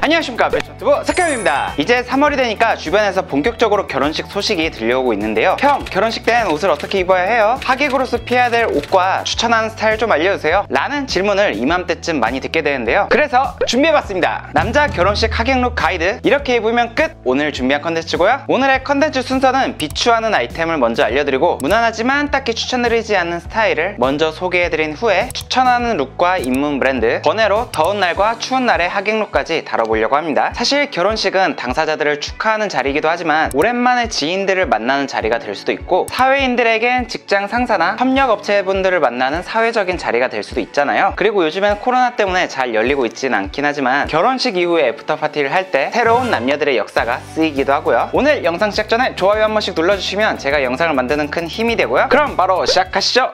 안녕하십니까, 패션튜브 석현입니다. 이제 3월이 되니까 주변에서 본격적으로 결혼식 소식이 들려오고 있는데요. 형, 결혼식 땐 옷을 어떻게 입어야 해요? 하객으로서 피해야 될 옷과 추천하는 스타일 좀 알려주세요 라는 질문을 이맘때쯤 많이 듣게 되는데요. 그래서 준비해봤습니다. 남자 결혼식 하객룩 가이드, 이렇게 입으면 끝! 오늘 준비한 컨텐츠고요. 오늘의 컨텐츠 순서는 비추하는 아이템을 먼저 알려드리고, 무난하지만 딱히 추천드리지 않는 스타일을 먼저 소개해드린 후에 추천하는 룩과 입문 브랜드, 번외로 더운 날과 추운 날의 하객룩까지 다뤄보려고 합니다. 사실 결혼식은 당사자들을 축하하는 자리이기도 하지만 오랜만에 지인들을 만나는 자리가 될 수도 있고, 사회인들에겐 직장 상사나 협력업체분들을 만나는 사회적인 자리가 될 수도 있잖아요. 그리고 요즘엔 코로나 때문에 잘 열리고 있진 않긴 하지만 결혼식 이후에 애프터파티를 할 때 새로운 남녀들의 역사가 쓰이기도 하고요. 오늘 영상 시작 전에 좋아요 한 번씩 눌러주시면 제가 영상을 만드는 큰 힘이 되고요. 그럼 바로 시작하시죠.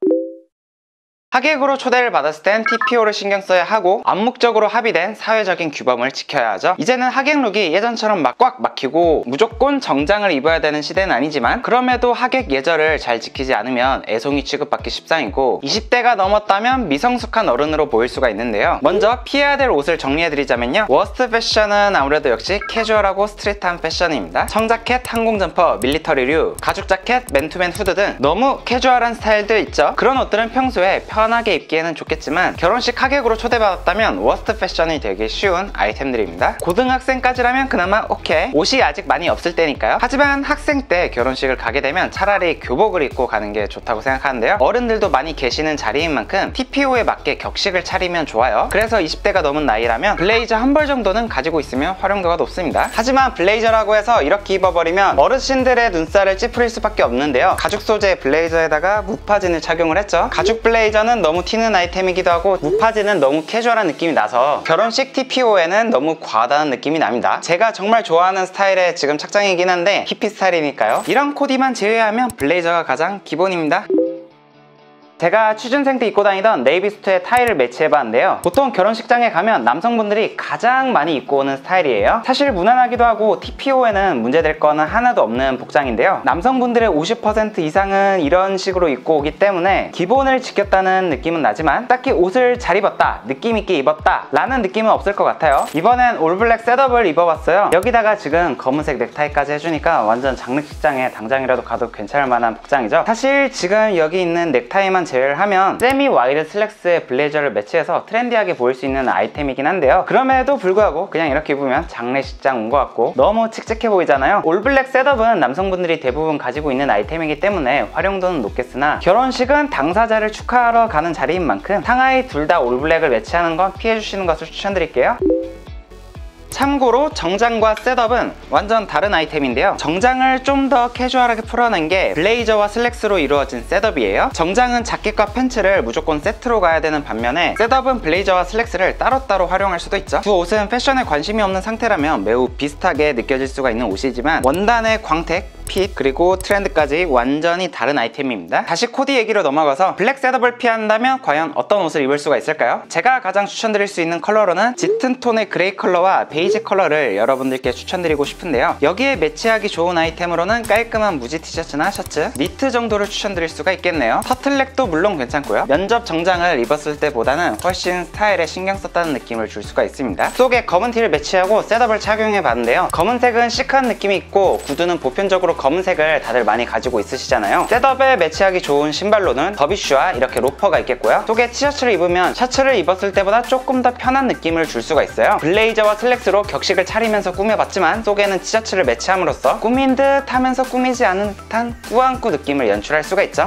하객으로 초대를 받았을 땐 TPO를 신경 써야 하고, 암묵적으로 합의된 사회적인 규범을 지켜야 하죠. 이제는 하객룩이 예전처럼 막 꽉 막히고 무조건 정장을 입어야 되는 시대는 아니지만, 그럼에도 하객 예절을 잘 지키지 않으면 애송이 취급받기 십상이고, 20대가 넘었다면 미성숙한 어른으로 보일 수가 있는데요. 먼저 피해야 될 옷을 정리해드리자면요, 워스트 패션은 아무래도 역시 캐주얼하고 스트릿한 패션입니다. 청자켓, 항공점퍼, 밀리터리류, 가죽 자켓, 맨투맨 후드 등 너무 캐주얼한 스타일들 있죠. 그런 옷들은 평소에 편하게 입기에는 좋겠지만 결혼식 하객으로 초대받았다면 워스트 패션이 되기 쉬운 아이템들입니다. 고등학생까지라면 그나마 오케이, 옷이 아직 많이 없을 때니까요. 하지만 학생 때 결혼식을 가게 되면 차라리 교복을 입고 가는 게 좋다고 생각하는데요. 어른들도 많이 계시는 자리인 만큼 TPO에 맞게 격식을 차리면 좋아요. 그래서 20대가 넘은 나이라면 블레이저 한 벌 정도는 가지고 있으면 활용도가 높습니다. 하지만 블레이저라고 해서 이렇게 입어버리면 어르신들의 눈살을 찌푸릴 수밖에 없는데요. 가죽 소재의 블레이저에다가 무파진을 착용을 했죠. 가죽 블레이저는 너무 튀는 아이템이기도 하고, 무파진은 너무 캐주얼한 느낌이 나서 결혼식 TPO에는 너무 과다한 느낌이 납니다. 제가 정말 좋아하는 스타일의 지금 착장이긴 한데 히피 스타일이니까요. 이런 코디만 제외하면 블레이저가 가장 기본입니다. 제가 취준생 때 입고 다니던 네이비 수트에 타이를 매치해봤는데요. 보통 결혼식장에 가면 남성분들이 가장 많이 입고 오는 스타일이에요. 사실 무난하기도 하고 TPO에는 문제될 거는 하나도 없는 복장인데요. 남성분들의 50% 이상은 이런 식으로 입고 오기 때문에 기본을 지켰다는 느낌은 나지만 딱히 옷을 잘 입었다, 느낌있게 입었다 라는 느낌은 없을 것 같아요. 이번엔 올블랙 셋업을 입어봤어요. 여기다가 지금 검은색 넥타이까지 해주니까 완전 장례식장에 당장이라도 가도 괜찮을 만한 복장이죠. 사실 지금 여기 있는 넥타이만 제외를 하면 세미 와이드 슬랙스에 블레이저를 매치해서 트렌디하게 보일 수 있는 아이템이긴 한데요. 그럼에도 불구하고 그냥 이렇게 입으면 장례식장 온 것 같고 너무 칙칙해 보이잖아요. 올블랙 셋업은 남성분들이 대부분 가지고 있는 아이템이기 때문에 활용도는 높겠으나, 결혼식은 당사자를 축하하러 가는 자리인 만큼 상하이 둘 다 올블랙을 매치하는 건 피해주시는 것을 추천드릴게요. 참고로 정장과 셋업은 완전 다른 아이템인데요. 정장을 좀 더 캐주얼하게 풀어낸 게 블레이저와 슬랙스로 이루어진 셋업이에요. 정장은 자켓과 팬츠를 무조건 세트로 가야 되는 반면에 셋업은 블레이저와 슬랙스를 따로따로 활용할 수도 있죠. 두 옷은 패션에 관심이 없는 상태라면 매우 비슷하게 느껴질 수가 있는 옷이지만 원단의 광택, 핏, 그리고 트렌드까지 완전히 다른 아이템입니다. 다시 코디 얘기로 넘어가서 블랙 셋업을 피한다면 과연 어떤 옷을 입을 수가 있을까요? 제가 가장 추천드릴 수 있는 컬러로는 짙은 톤의 그레이 컬러와 베이지 컬러를 여러분들께 추천드리고 싶은데요. 여기에 매치하기 좋은 아이템으로는 깔끔한 무지 티셔츠나 셔츠, 니트 정도를 추천드릴 수가 있겠네요. 터틀넥도 물론 괜찮고요. 면접 정장을 입었을 때보다는 훨씬 스타일에 신경 썼다는 느낌을 줄 수가 있습니다. 속에 검은 티를 매치하고 셋업을 착용해 봤는데요. 검은색은 시크한 느낌이 있고, 구두는 보편적으로 검은색을 다들 많이 가지고 있으시잖아요. 셋업에 매치하기 좋은 신발로는 더비슈와 이렇게 로퍼가 있겠고요. 속에 티셔츠를 입으면 셔츠를 입었을 때보다 조금 더 편한 느낌을 줄 수가 있어요. 블레이저와 슬랙스로 격식을 차리면서 꾸며봤지만 속에는 티셔츠를 매치함으로써 꾸민 듯 하면서 꾸미지 않은 듯한 꾸안꾸 느낌을 연출할 수가 있죠.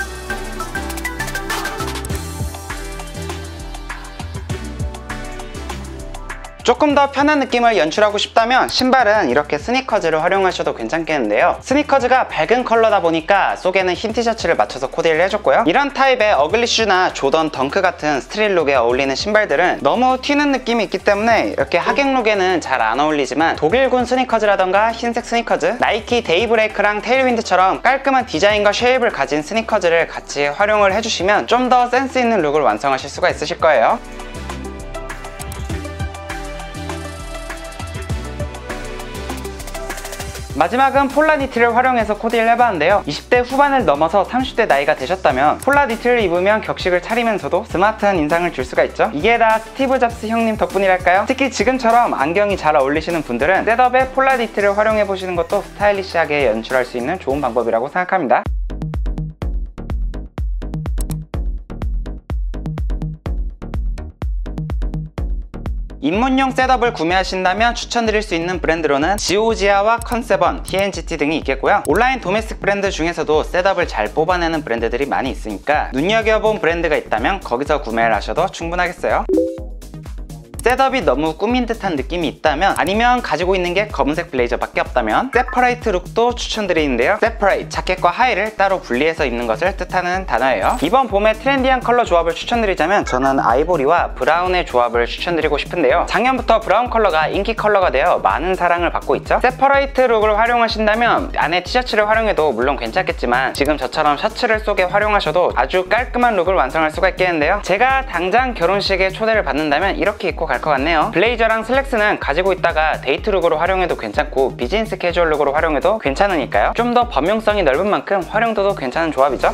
조금 더 편한 느낌을 연출하고 싶다면 신발은 이렇게 스니커즈를 활용하셔도 괜찮겠는데요. 스니커즈가 밝은 컬러다 보니까 속에는 흰 티셔츠를 맞춰서 코디를 해줬고요. 이런 타입의 어글리슈나 조던 덩크 같은 스트릿 룩에 어울리는 신발들은 너무 튀는 느낌이 있기 때문에 이렇게 하객 룩에는 잘 안 어울리지만, 독일군 스니커즈라던가 흰색 스니커즈, 나이키 데이브레이크랑 테일윈드처럼 깔끔한 디자인과 쉐입을 가진 스니커즈를 같이 활용을 해주시면 좀 더 센스 있는 룩을 완성하실 수가 있으실 거예요. 마지막은 폴라 니트를 활용해서 코디를 해봤는데요. 20대 후반을 넘어서 30대 나이가 되셨다면 폴라 니트를 입으면 격식을 차리면서도 스마트한 인상을 줄 수가 있죠. 이게 다 스티브 잡스 형님 덕분이랄까요? 특히 지금처럼 안경이 잘 어울리시는 분들은 셋업에 폴라 니트를 활용해보시는 것도 스타일리시하게 연출할 수 있는 좋은 방법이라고 생각합니다. 입문용 셋업을 구매하신다면 추천드릴 수 있는 브랜드로는 지오지아와 컨세번, TNGT 등이 있겠고요. 온라인 도메스틱 브랜드 중에서도 셋업을 잘 뽑아내는 브랜드들이 많이 있으니까 눈여겨본 브랜드가 있다면 거기서 구매를 하셔도 충분하겠어요. 셋업이 너무 꾸민 듯한 느낌이 있다면, 아니면 가지고 있는 게 검은색 블레이저밖에 없다면 세퍼레이트 룩도 추천드리는데요. 세퍼레이트, 자켓과 하의를 따로 분리해서 입는 것을 뜻하는 단어예요. 이번 봄에 트렌디한 컬러 조합을 추천드리자면 저는 아이보리와 브라운의 조합을 추천드리고 싶은데요. 작년부터 브라운 컬러가 인기 컬러가 되어 많은 사랑을 받고 있죠. 세퍼레이트 룩을 활용하신다면 안에 티셔츠를 활용해도 물론 괜찮겠지만 지금 저처럼 셔츠를 속에 활용하셔도 아주 깔끔한 룩을 완성할 수가 있겠는데요. 제가 당장 결혼식에 초대를 받는다면 이렇게 입고 갈 것 같네요. 블레이저랑 슬랙스는 가지고 있다가 데이트 룩으로 활용해도 괜찮고 비즈니스 캐주얼 룩으로 활용해도 괜찮으니까요. 좀 더 범용성이 넓은 만큼 활용도도 괜찮은 조합이죠.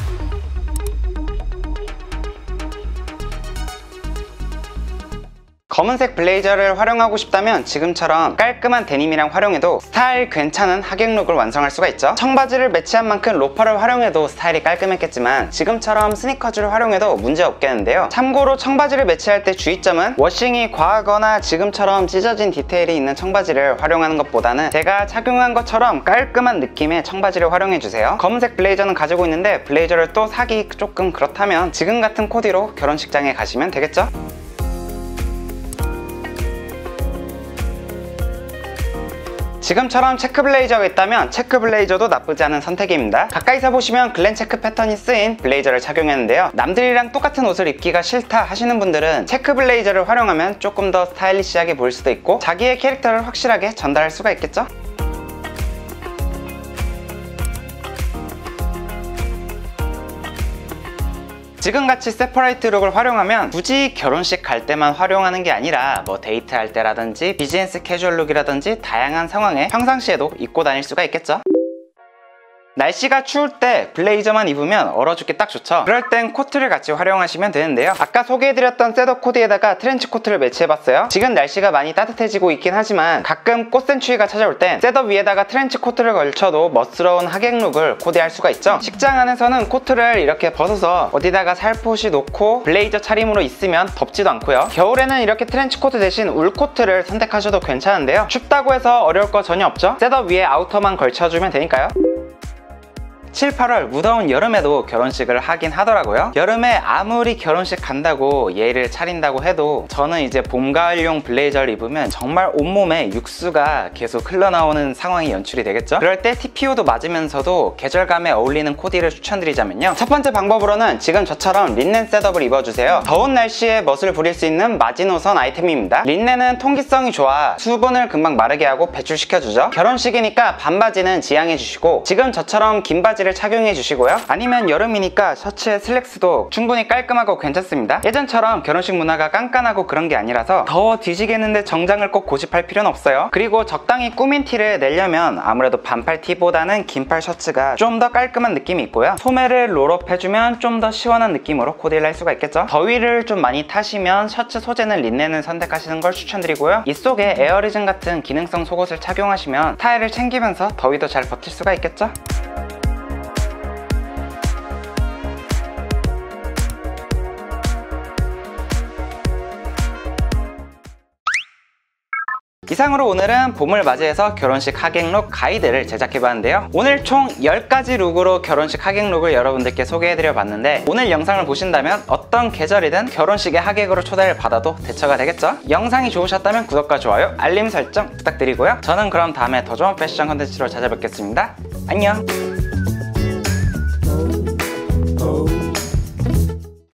검은색 블레이저를 활용하고 싶다면 지금처럼 깔끔한 데님이랑 활용해도 스타일 괜찮은 하객 룩을 완성할 수가 있죠. 청바지를 매치한 만큼 로퍼를 활용해도 스타일이 깔끔했겠지만 지금처럼 스니커즈를 활용해도 문제 없겠는데요. 참고로 청바지를 매치할 때 주의점은 워싱이 과하거나 지금처럼 찢어진 디테일이 있는 청바지를 활용하는 것보다는 제가 착용한 것처럼 깔끔한 느낌의 청바지를 활용해주세요. 검은색 블레이저는 가지고 있는데 블레이저를 또 사기 조금 그렇다면 지금 같은 코디로 결혼식장에 가시면 되겠죠. 지금처럼 체크 블레이저가 있다면 체크 블레이저도 나쁘지 않은 선택입니다. 가까이서 보시면 글렌 체크 패턴이 쓰인 블레이저를 착용했는데요. 남들이랑 똑같은 옷을 입기가 싫다 하시는 분들은 체크 블레이저를 활용하면 조금 더 스타일리시하게 보일 수도 있고 자기의 캐릭터를 확실하게 전달할 수가 있겠죠. 지금같이 세퍼레이트 룩을 활용하면 굳이 결혼식 갈 때만 활용하는 게 아니라 뭐 데이트할 때라든지 비즈니스 캐주얼 룩이라든지 다양한 상황에 평상시에도 입고 다닐 수가 있겠죠. 날씨가 추울 때 블레이저만 입으면 얼어 죽기 딱 좋죠. 그럴 땐 코트를 같이 활용하시면 되는데요. 아까 소개해드렸던 셋업 코디에다가 트렌치 코트를 매치해봤어요. 지금 날씨가 많이 따뜻해지고 있긴 하지만 가끔 꽃샘추위가 찾아올 땐 셋업 위에다가 트렌치 코트를 걸쳐도 멋스러운 하객 룩을 코디할 수가 있죠. 식장 안에서는 코트를 이렇게 벗어서 어디다가 살포시 놓고 블레이저 차림으로 있으면 덥지도 않고요. 겨울에는 이렇게 트렌치 코트 대신 울 코트를 선택하셔도 괜찮은데요. 춥다고 해서 어려울 거 전혀 없죠. 셋업 위에 아우터만 걸쳐주면 되니까요. 7, 8월 무더운 여름에도 결혼식을 하긴 하더라고요. 여름에 아무리 결혼식 간다고 예의를 차린다고 해도 저는 이제 봄, 가을용 블레이저를 입으면 정말 온몸에 육수가 계속 흘러나오는 상황이 연출이 되겠죠. 그럴 때 TPO도 맞으면서도 계절감에 어울리는 코디를 추천드리자면요. 첫 번째 방법으로는 지금 저처럼 린넨 셋업을 입어주세요. 더운 날씨에 멋을 부릴 수 있는 마지노선 아이템입니다. 린넨은 통기성이 좋아 수분을 금방 마르게 하고 배출시켜주죠. 결혼식이니까 반바지는 지양해주시고 지금 저처럼 긴 바지 를 착용해 주시고요. 아니면 여름이니까 셔츠에 슬랙스도 충분히 깔끔하고 괜찮습니다. 예전처럼 결혼식 문화가 깐깐하고 그런 게 아니라서 더워 뒤지겠는데 정장을 꼭 고집할 필요는 없어요. 그리고 적당히 꾸민 티를 내려면 아무래도 반팔 티보다는 긴팔 셔츠가 좀 더 깔끔한 느낌이 있고요. 소매를 롤업 해주면 좀 더 시원한 느낌으로 코디를 할 수가 있겠죠. 더위를 좀 많이 타시면 셔츠 소재는 린넨을 선택하시는 걸 추천드리고요. 이 속에 에어리즌 같은 기능성 속옷을 착용하시면 스타일을 챙기면서 더위도 잘 버틸 수가 있겠죠. 이상으로 오늘은 봄을 맞이해서 결혼식 하객 룩 가이드를 제작해봤는데요. 오늘 총 10가지 룩으로 결혼식 하객 룩을 여러분들께 소개해드려 봤는데 오늘 영상을 보신다면 어떤 계절이든 결혼식의 하객으로 초대를 받아도 대처가 되겠죠? 영상이 좋으셨다면 구독과 좋아요, 알림 설정 부탁드리고요. 저는 그럼 다음에 더 좋은 패션 컨텐츠로 찾아뵙겠습니다. 안녕!